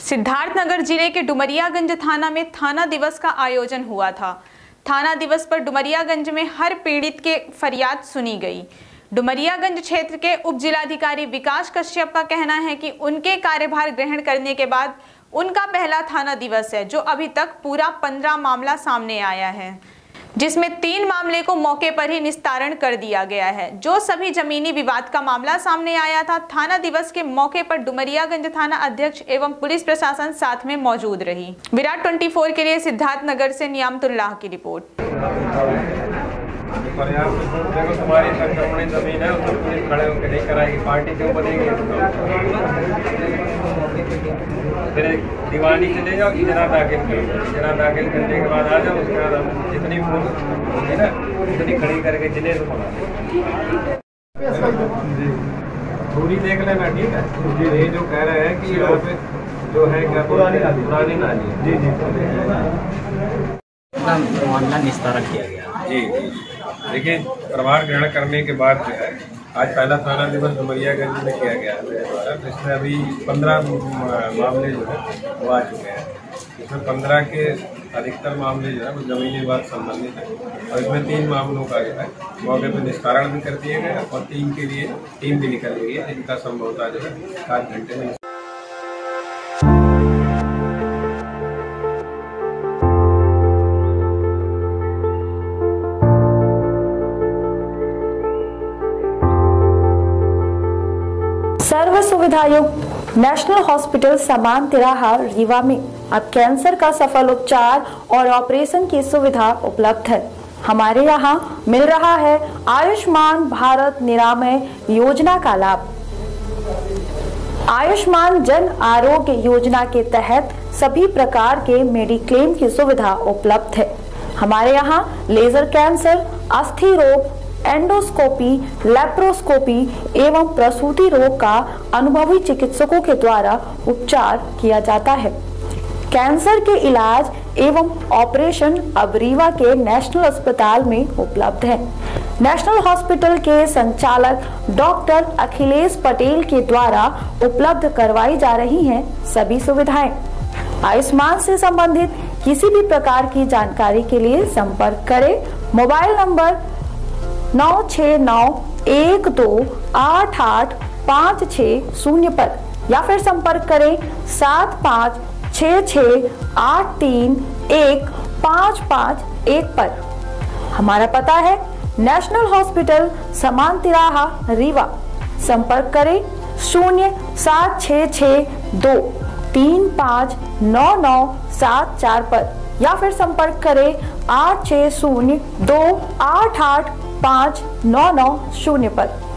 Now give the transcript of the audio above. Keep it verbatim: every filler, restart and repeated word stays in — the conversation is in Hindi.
सिद्धार्थनगर जिले के डुमरियागंज थाना में थाना दिवस का आयोजन हुआ था। थाना दिवस पर डुमरियागंज में हर पीड़ित के फरियाद सुनी गई। डुमरियागंज क्षेत्र के उप जिलाधिकारी विकास कश्यप का कहना है कि उनके कार्यभार ग्रहण करने के बाद उनका पहला थाना दिवस है, जो अभी तक पूरा पंद्रह मामला सामने आया है, जिसमें तीन मामले को मौके पर ही निस्तारण कर दिया गया है। जो सभी जमीनी विवाद का मामला सामने आया था, थाना दिवस के मौके पर डुमरियागंज थाना अध्यक्ष एवं पुलिस प्रशासन साथ में मौजूद रही। विराट चौबीस के लिए सिद्धार्थनगर से नियामतुल्लाह की रिपोर्ट। देखो तुम्हारी संक्रमणित जमीन है, उसमें पुलिस खड़े होकर नहीं कराएगी, पार्टी क्यों बनेगी? फिर दीवानी चले जाओ, इजना दाखिल करो, इजना दाखिल करने के बाद आ जाओ, उसके बाद हम जितनी पुलिस होगी ना उतनी खड़ी करके जिले से बना थोड़ी देख लेना, ठीक है? जी ये जो कह रहे हैं कि यहाँ पे जो है क्या पुरानी नाली पुरानी नाली जी जी मामला निस्तारण किया गया। जी देखिए, प्रभार ग्रहण करने के बाद जो है आज पहला थाना दिवस डुमरियागंज में किया गया है मेरे द्वारा। तो इसमें अभी पंद्रह मामले जो है वो आ चुके हैं। इसमें पंद्रह के अधिकतर मामले जो है वो जमीनी विवाद संबंधित है और इसमें तीन मामलों का जो है मौके पर निस्तारण भी कर दिए गए और तीन के लिए टीम भी निकल गई है, जिनका संभवतः जो है आठ घंटे में। सर्व सुविधायुक्त नेशनल हॉस्पिटल समान तिराहा रीवा में अब कैंसर का सफल उपचार और ऑपरेशन की सुविधा उपलब्ध है। हमारे यहाँ मिल रहा है आयुष्मान भारत निरामय योजना का लाभ। आयुष्मान जन आरोग्य योजना के तहत सभी प्रकार के मेडिक्लेम की सुविधा उपलब्ध है। हमारे यहाँ लेजर कैंसर, अस्थि रोग, एंडोस्कोपी, लेप्रोस्कोपी एवं प्रसूति रोग का अनुभवी चिकित्सकों के द्वारा उपचार किया जाता है। कैंसर के इलाज एवं ऑपरेशन अब रीवा के नेशनल अस्पताल में उपलब्ध है। नेशनल हॉस्पिटल के संचालक डॉक्टर अखिलेश पटेल के द्वारा उपलब्ध करवाई जा रही हैं सभी सुविधाएं। आयुष्मान से संबंधित किसी भी प्रकार की जानकारी के लिए संपर्क करें मोबाइल नंबर नौ छः नौ एक दो आठ आठ पाँच छः शून्य पर या फिर संपर्क करें सात पाँच छः छः आठ तीन एक पाँच पाँच एक पर। हमारा पता है नेशनल हॉस्पिटल समान तिराहा रीवा। संपर्क करें शून्य सात छः छः दो तीन पाँच नौ नौ सात चार पर या फिर संपर्क करें आठ छः शून्य दो आठ आठ पाँच नौ नौ शून्य पर।